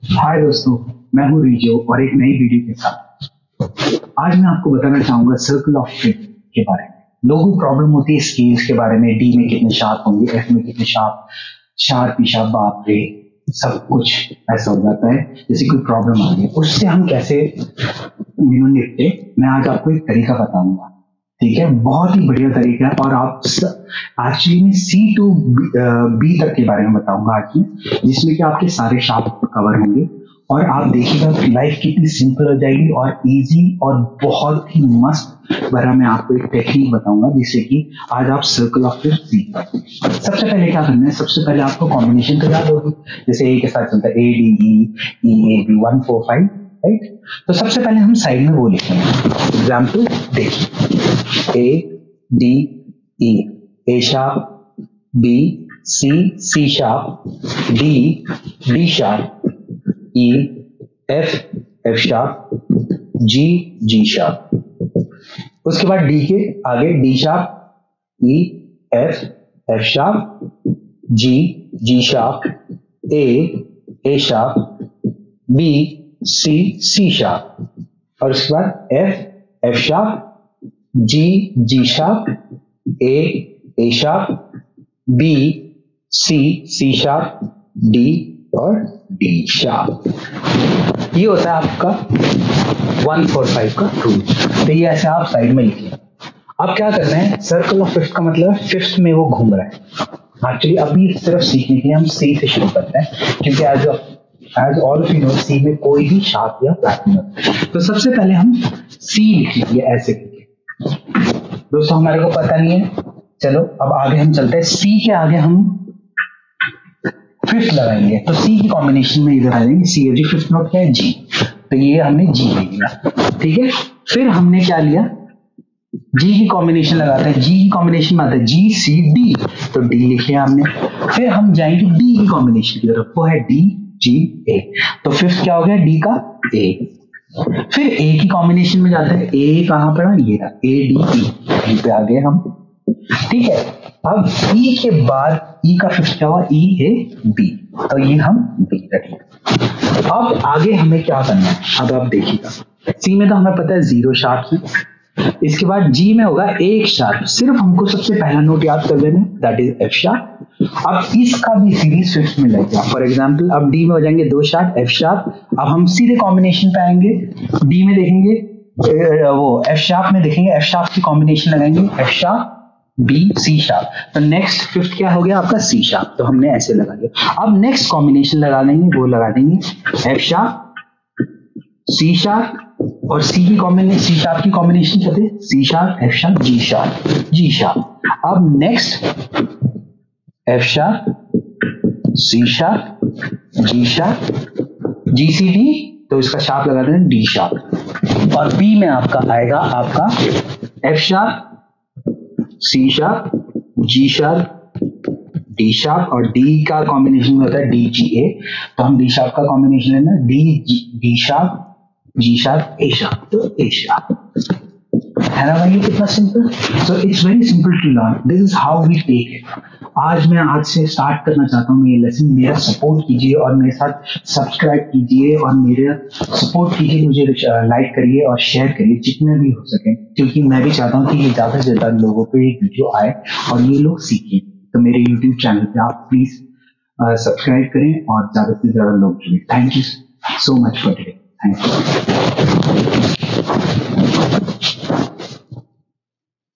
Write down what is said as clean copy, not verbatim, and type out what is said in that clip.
हाय दोस्तों, मैं हूँ रिजो और एक नई वीडियो के साथ आज मैं आपको बताना चाहूंगा सर्कल ऑफ फिफ्थ के बारे में। लोगों को प्रॉब्लम होती है स्केल्स के बारे में, डी में कितने शार्प होंगे, एफ में कितने शार्प, शार्प ही शार्प, बाप रे सब कुछ ऐसा हो जाता है। जैसे कोई प्रॉब्लम आ गई, उससे हम कैसे निपटे, मैं आज आपको एक तरीका बताऊंगा। ठीक है, बहुत ही बढ़िया तरीका है और आप एक्चुअली में सी टू बी तक के बारे में बताऊंगा आज में, जिसमें कि आपके सारे शार्प कवर होंगे और आप देखिएगा लाइफ कितनी सिंपल हो जाएगी और इजी और बहुत ही मस्त भरा। मैं आपको एक टेक्निक बताऊंगा जिससे कि आज आप सर्कल ऑफ फिफ्थ सीख पाए। सबसे पहले क्या करना है, सबसे पहले आपको कॉम्बिनेशन तो याद होगी। जैसे ए के साथ चलता है A D E A B 1 4 5, right. तो सबसे पहले हम साइड में वो लिखेंगे। एग्जाम्पल देखिए, A D E, A sharp, B C, C sharp, D D sharp, E F, F sharp, G G sharp. उसके बाद डी के आगे D sharp, E F, F sharp, G G sharp, A sharp, B C, C sharp, और उसके बाद F, F sharp, G G sharp, A sharp, B C, C sharp, D और D sharp. ये होता है आपका 1 4 5 का रूल। तो ये ऐसे आप साइड में लिखिए। अब क्या करना है, सर्कल ऑफ फिफ्थ का मतलब फिफ्थ में वो घूम रहा है। एक्चुअली अभी सिर्फ सीखने के लिए हम सी से शुरू करते हैं, क्योंकि as all of you know C में कोई भी शार्प या फ्लैट नहीं होता। तो सबसे पहले हम सी लिख लीजिए ऐसे करके। दोस्तों हमारे को पता नहीं है, चलो अब आगे हम चलते हैं। सी के आगे हम फिफ्थ लगाएंगे, तो सी की कॉम्बिनेशन में इधर आ जाएंगे। सी है जी, फिफ्थ नोट क्या है जी, तो ये हमने जी ले लिया। ठीक है, फिर हमने क्या लिया, जी की कॉम्बिनेशन लगाते हैं। जी की कॉम्बिनेशन में आता है जी सी डी, तो डी लिख लिया हमने। फिर हम जाएंगे डी की कॉम्बिनेशन की तरफ, वो है डी जी ए, तो फिफ्थ क्या हो गया, डी का ए। फिर ए की कॉम्बिनेशन में जाते हैं। ए कहां पड़ा, ये रहा, ए डी ई पे आ गए हम। ठीक है, अब ई के बाद ई का फिफ्थ क्या हुआ, ई ए बी, तो ये हम बी रखेंगे। अब आगे हमें क्या करना है, अब आप देखिएगा। सी में तो हमें पता है 0 शार्प है। इसके बाद जी में होगा 1 शार्प, सिर्फ हमको सबसे पहला नोट याद कर लेना, दैट इज एफ शार्प। अब इसका भी सीरीज फिफ्थ में लगेगा। फॉर एग्जांपल अब डी में हो जाएंगे 2 शार्प, एफ शार्प। अब हम सीधे कॉम्बिनेशन पे आएंगे, डी में देखेंगे वो एफ शार्प में देखेंगे, एफ शार्प की कॉम्बिनेशन लगाएंगे, F sharp B C sharp. तो नेक्स्ट फिफ्थ क्या हो गया आपका, सी शार्प, तो हमने ऐसे लगा दिया। अब नेक्स्ट कॉम्बिनेशन लगा लेंगे, वो लगा देंगे एफ शार्प, सी शार्प, और सी की कॉम्बिनेशन, सी शार्प की कॉम्बिनेशन कहते हैं C sharp, F sharp, G sharp, G sharp. अब next F sharp, C sharp, G sharp, G C D, तो इसका शार्प लगा दें डी शार्प। और बी में आपका आएगा आपका F sharp, C sharp, G sharp, D sharp, और डी का कॉम्बिनेशन में होता है डी जी ए, तो हम डी शार्प का कॉम्बिनेशन लेना D sharp, G sharp, A sharp, तो ए शार्प है ना भाई। कितना simple. So it's very simple to learn, this is how we take it. आज से स्टार्ट करना चाहता हूँ ये लेसन। मेरा सपोर्ट कीजिए और मेरे साथ सब्सक्राइब कीजिए और मेरा सपोर्ट कीजिए, मुझे लाइक करिए और शेयर करिए जितने भी हो सके, क्योंकि मैं भी चाहता हूँ कि ये ज्यादा से ज्यादा लोगों पे ये वीडियो आए और ये लोग सीखें। तो मेरे यूट्यूब चैनल पे आप प्लीज सब्सक्राइब करें और ज्यादा से ज्यादा लोग जुड़े। Thank you so much for today. Thank you.